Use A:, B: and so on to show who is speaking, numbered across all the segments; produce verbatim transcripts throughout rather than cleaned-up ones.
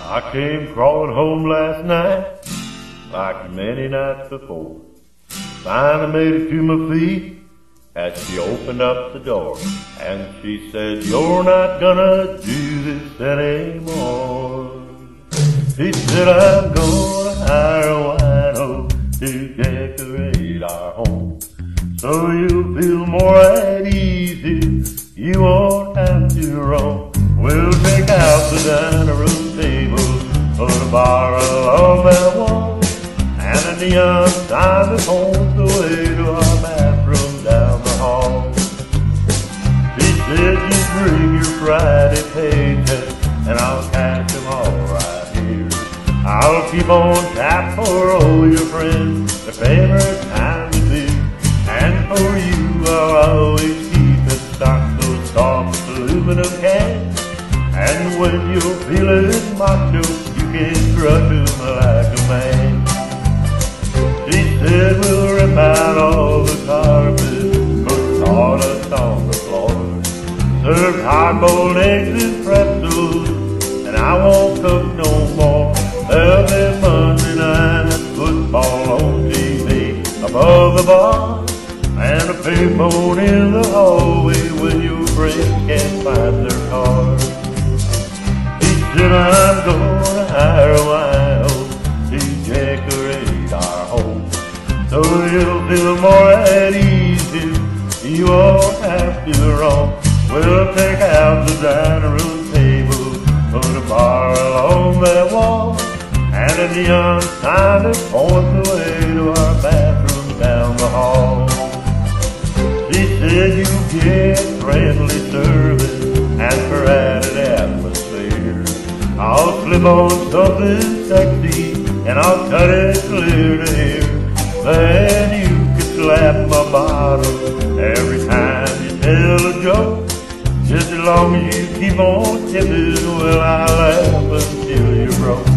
A: I came crawling home last night, like many nights before. Finally made it to my feet as she opened up the door. And she said, "You're not gonna do this anymore." She said, "I'm gonna hire a wino to decorate our home, so you'll feel more at ease. You won't have to roam. We'll take out the dining room table, put a bar along that wall, and a neon sign that points the way to our bathroom down the hall." She said, "You bring your Friday paycheck, and I'll cash them all right here. I'll keep on tap for all your friends, their favorite time to be. And for you, I'll always keep in stock those soft aluminum cans. And when you're feeling macho, you can crush them like a man." She said, "We'll rip out all the carpet, put sawdust on the floor, serve hard-boiled eggs and pretzels, and I won't cook no more. There'll be Monday night football on T V above the bar, and a payphone in the hallway when your friends can't find their car." She said, "I'm gonna hire a wino to decorate our home, so you'll feel more at ease. You won't have to roam. We'll take out the dining room table, put a bar along that wall, and a neon sign that points the way to our bathroom down the hall." She said, "You get friendly service and for added atmosphere, I'll slip on something sexy and I'll cut it clear to here. Then you can slap my bottom every time you tell a joke. Just as long as you keep on tipping, well, I'll laugh until you're broke."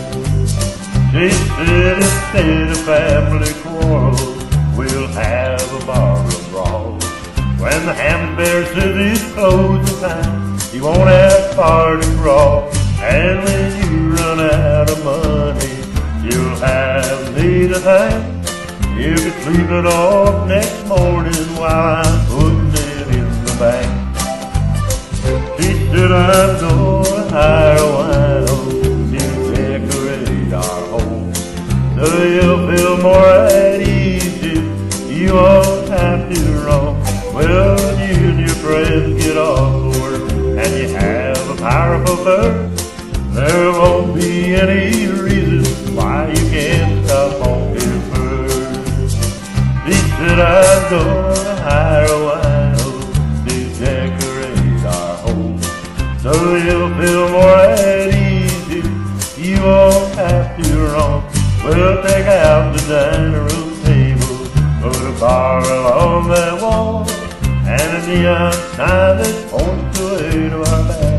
A: She said, "Instead of family quarrels, we'll have a barroom brawl. When the ham bear says it's closing time, you won't have far to crawl. And when you run out of money, you'll have me to thank. You can sleep it off next morning while I'm putting it in the bank." She said, "I'm gonna hire a wino to decorate our home, so you'll feel more at ease. You won't have to roam. Well, when you and your friends get off work and you have a powerful thirst, there won't be any reason why you can't stop on here first." She said, "I'm gonna hire a wino to decorate our home, so you'll feel more at ease. You won't have to roam. We'll take out the dining room table, put a bar along that wall, and a neon sign that points the way to our bathroom